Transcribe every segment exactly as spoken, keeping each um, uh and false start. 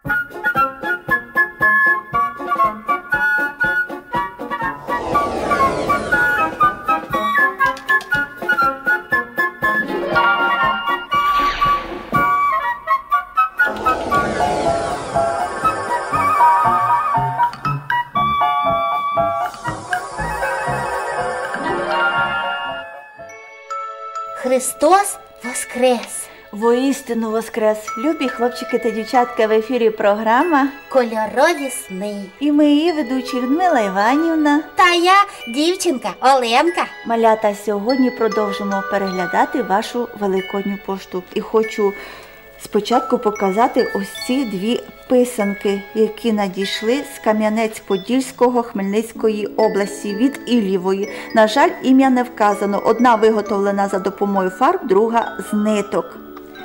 Христос воскрес! Воістину воскрес! Любі хлопчики та дівчатка, в ефірі програма «Кольорові сни». І ми її ведучі Людмила Іванівна та я, дівчинка Оленка. Малята, сьогодні продовжимо переглядати вашу великодню пошту. І хочу спочатку показати ось ці дві писанки, які надійшли з Кам'янець-Подільського Хмельницької області від Іллєвої. На жаль, ім'я не вказано. Одна виготовлена за допомогою фарб, друга з ниток.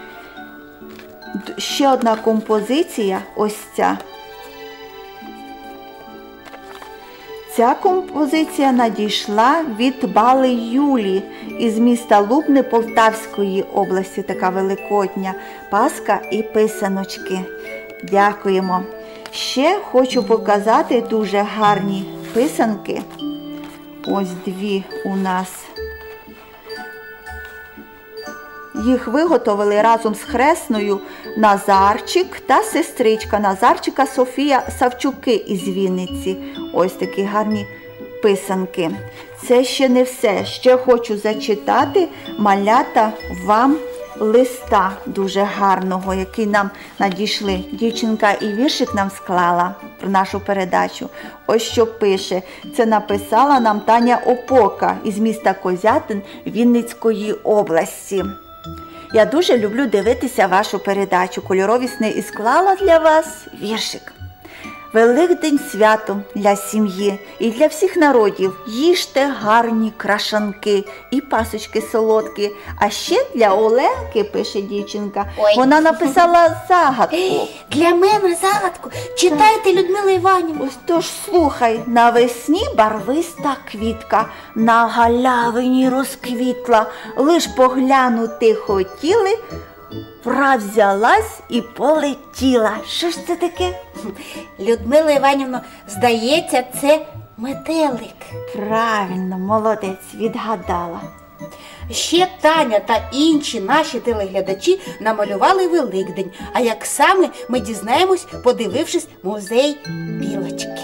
Ще одна композиція, ось ця. Ця композиція надійшла від Бали Юлі із міста Лубни Полтавської області. Така великодня паска і писаночки. Дякуємо. Ще хочу показати дуже гарні писанки. Ось дві у нас. Їх виготовили разом з хресною Назарчик та сестричка Назарчика Софія Савчуки із Вінниці. Ось такі гарні писанки. Це ще не все. Ще хочу зачитати, малята, вам листа дуже гарного, який нам надійшли. Дівчинка і віршик нам склала про нашу передачу. Ось що пише. Це написала нам Таня Опока із міста Козятин Вінницької області. Я дуже люблю дивитися вашу передачу «Кольорові сни» і склала для вас віршик. Великдень свято для сім'ї і для всіх народів. Їжте гарні крашанки і пасочки солодкі. А ще для Оленки, пише дівчинка, Ой. Вона написала загадку. Для мене загадку. Читайте, Людмила Іванівна. Ось тож слухай. Навесні барвиста квітка на галявині розквітла. Лиш поглянути хотіли, вра взялась і полетіла. Що ж це таке? Людмила Іванівна, здається, це метелик. Правильно, молодець, відгадала. Ще Таня та інші наші телеглядачі намалювали Великдень. А як саме, ми дізнаємось, подивившись музей білочки.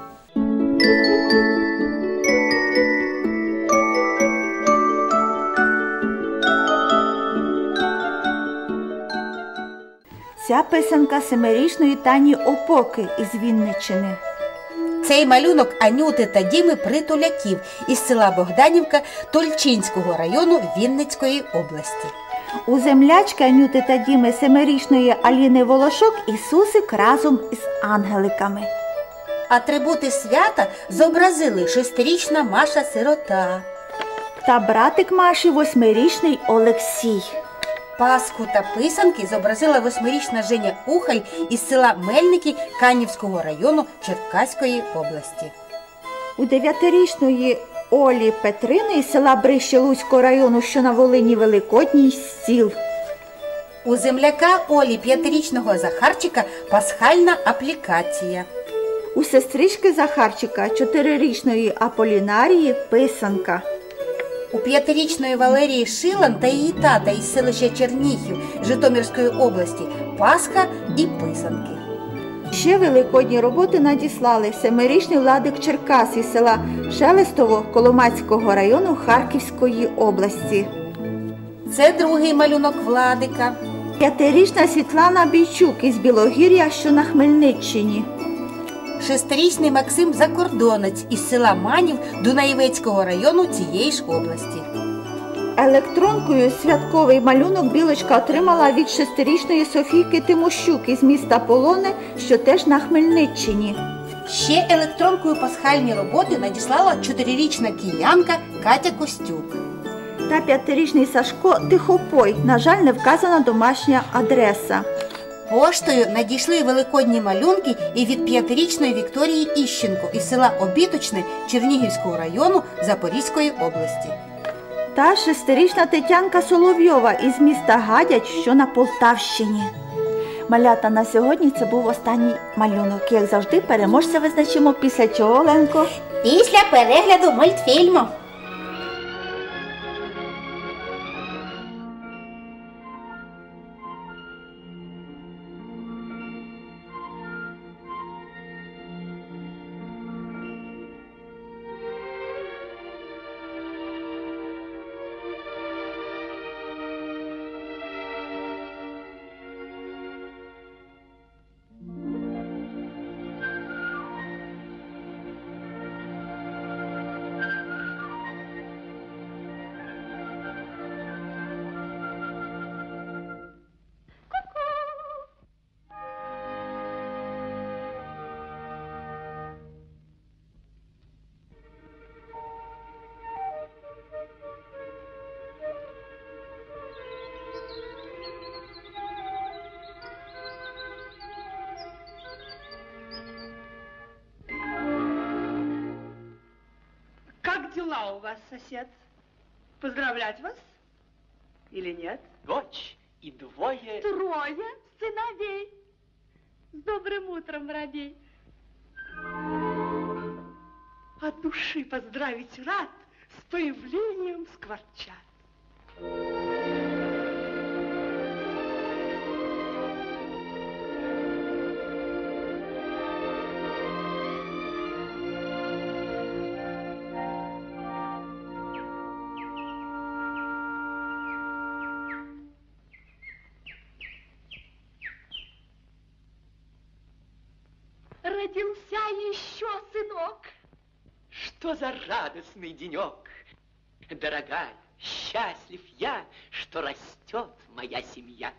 Ця писанка семирічної Тані Опоки із Вінниччини. Цей малюнок Анюти та Діми Притуляків із села Богданівка Тульчинського району Вінницької області. У землячки Анюти та Діми семирічної Аліни Волошок Ісусик разом із ангеликами. Атрибути свята зобразили шестирічна Маша-сирота та братик Маші восьмирічний Олексій. Пасху та писанки зобразила восьмирічна Женя Ухаль із села Мельники Канівського району Черкаської області. У дев'ятирічної Олі Петрини із села Брище Луцького району, що на Волині, великодній стіл. У земляка Олі п'ятирічного Захарчика пасхальна аплікація. У сестрички Захарчика чотирирічної Аполінарії писанка. У п'ятирічної Валерії Шилан та її тата із селища Черніхів Житомирської області Пасха і писанки. Ще великодні роботи надіслали семирічний Владик Черкас із села Шелестово Коломацького району Харківської області. Це другий малюнок Владика. П'ятирічна Світлана Бійчук із Білогір'я, що на Хмельниччині. Шестирічний Максим Закордонець із села Манів Дунаєвецького району цієї ж області. Електронкою святковий малюнок білочка отримала від шестирічної Софійки Тимощук із міста Полоне, що теж на Хмельниччині. Ще електронкою пасхальні роботи надіслала чотирирічна киянка Катя Костюк. Та п'ятирічний Сашко Тихопой, на жаль, не вказана домашня адреса. Поштою надійшли великодні малюнки і від п'ятирічної Вікторії Іщенко із села Обіточне Чернігівського району Запорізької області. Та шестирічна Тетянка Соловйова із міста Гадяч, що на Полтавщині. Малята, на сьогодні це був останній малюнок. Як завжди, переможця визначимо після чого, Оленко? Після перегляду мультфільму. Как дела у вас, сосед? Поздравлять вас или нет? Дочь и двое... Трое сыновей. С добрым утром, воробей. От души поздравить рад с появлением скворчат. Родился еще сынок. Что за радостный денек! Дорогая, счастлив я, что растет моя семья.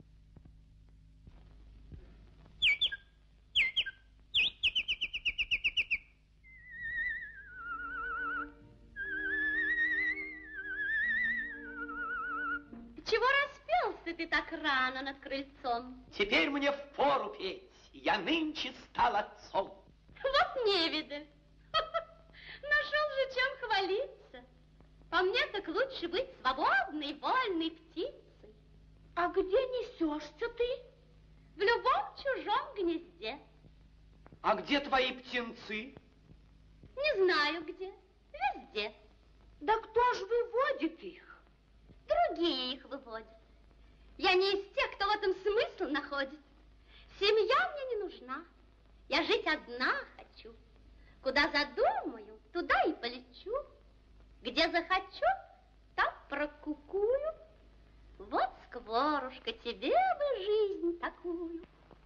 Чего распелся ты так рано над крыльцом? Теперь мне впору петь, я нынче стал отцом. Вот невидаль. Нашел же чем хвалиться. По мне так лучше быть свободной, вольной птицей. А где несешься ты? В любом чужом гнезде. А где твои птенцы? Не знаю где, везде. Да кто ж выводит их? Другие их выводят. Я не из тех, кто в этом смысл находит. Семья мне не нужна. Я жить одна хочу. Куда задумаю, туда и полечу. Где захочу, там прокукую. Вот, скворушка, тебе бы жизнь такую.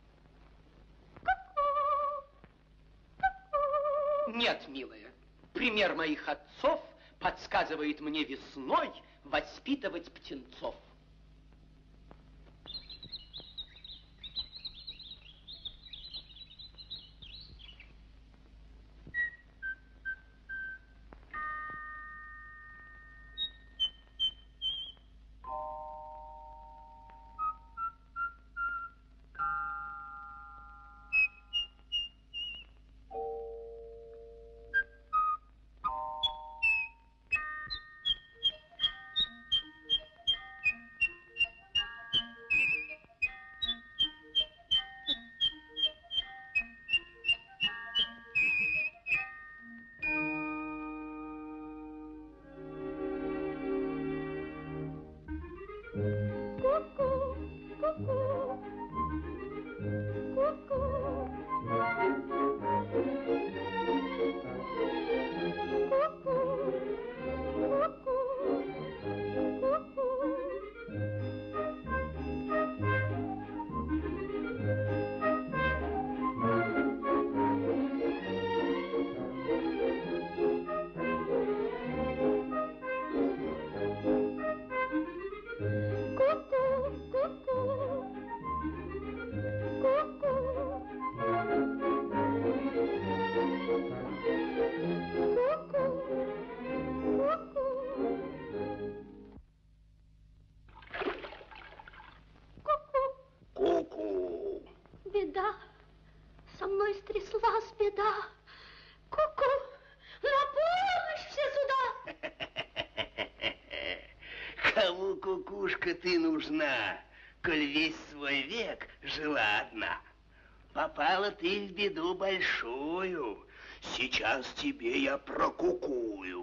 Ку-ку, ку-ку. Нет, милая, пример моих отцов подсказывает мне весной воспитывать птенцов. Беда, со мной стряслась беда. Ку-ку, на помощь все сюда. Кому, кукушка, ты нужна? коль весь свой век жила одна. Попала ты в беду большую, сейчас тебе я прокукую.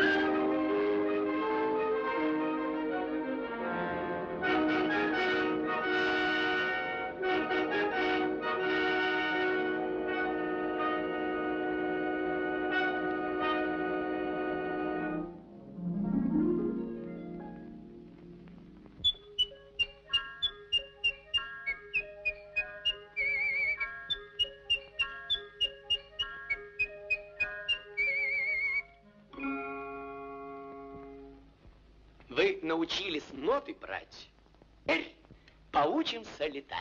Вы научились ноты брать, теперь поучимся летать.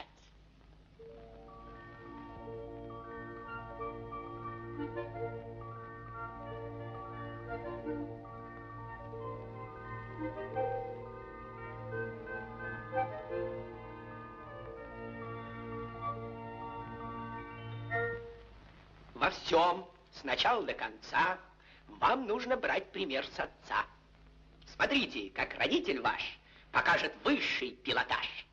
Во всем, с начала до конца, вам нужно брать пример с отца. Смотрите, как родитель ваш покажет высший пилотаж.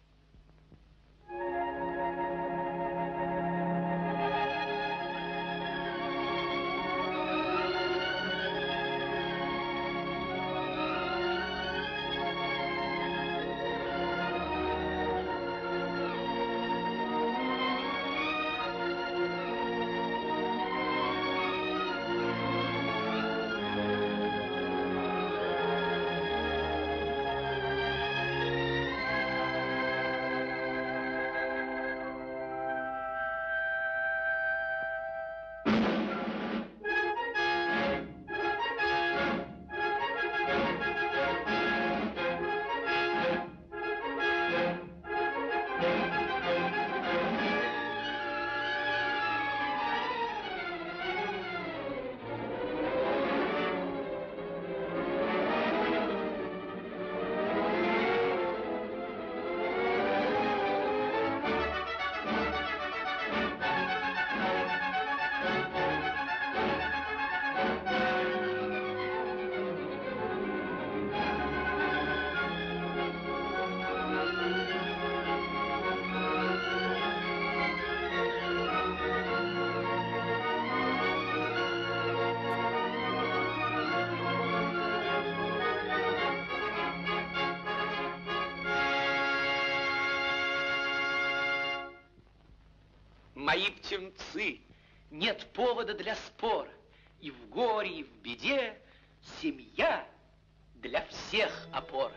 Мои птенцы, нет повода для спора. И в горе, и в беде семья для всех опора.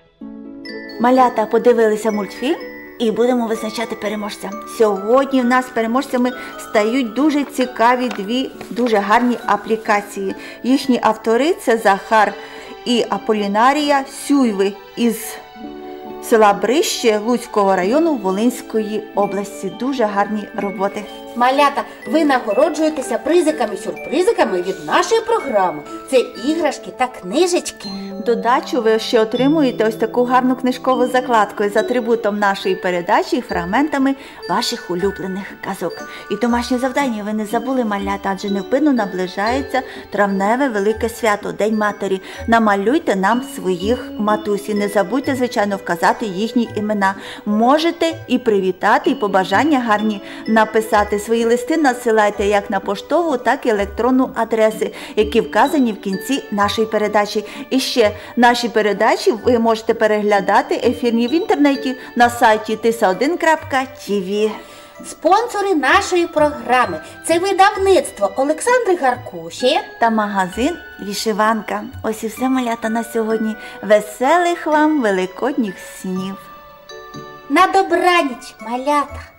Малята, подивилися мультфільм і будемо визначати переможця. Сьогодні в нас переможцями стають дуже цікаві дві дуже гарні аплікації. Їхні автори – це Захар і Аполінарія Сюйви із села Брище Луцького району Волинської області. Дуже гарні роботи. Малята, ви нагороджуєтеся призиками-сюрпризиками від нашої програми. Це іграшки та книжечки. Додачу ви ще отримуєте ось таку гарну книжкову закладку з атрибутом нашої передачі і фрагментами ваших улюблених казок. І домашнє завдання ви не забули, малята, адже невпинно наближається травневе велике свято, День Матері. Намалюйте нам своїх матусь і не забудьте, звичайно, вказати їхні імена. Можете і привітати, і побажання гарні написати. Свої листи надсилайте як на поштову, так і електронну адреси, які вказані в кінці нашої передачі. І ще наші передачі ви можете переглядати ефірні в інтернеті на сайті тиса один крапка ті ві. Спонсори нашої програми – це видавництво Олександри Гаркуші та магазин «Вишиванка». Ось і все, малята, на сьогодні. Веселих вам великодніх снів! На добраніч, малята!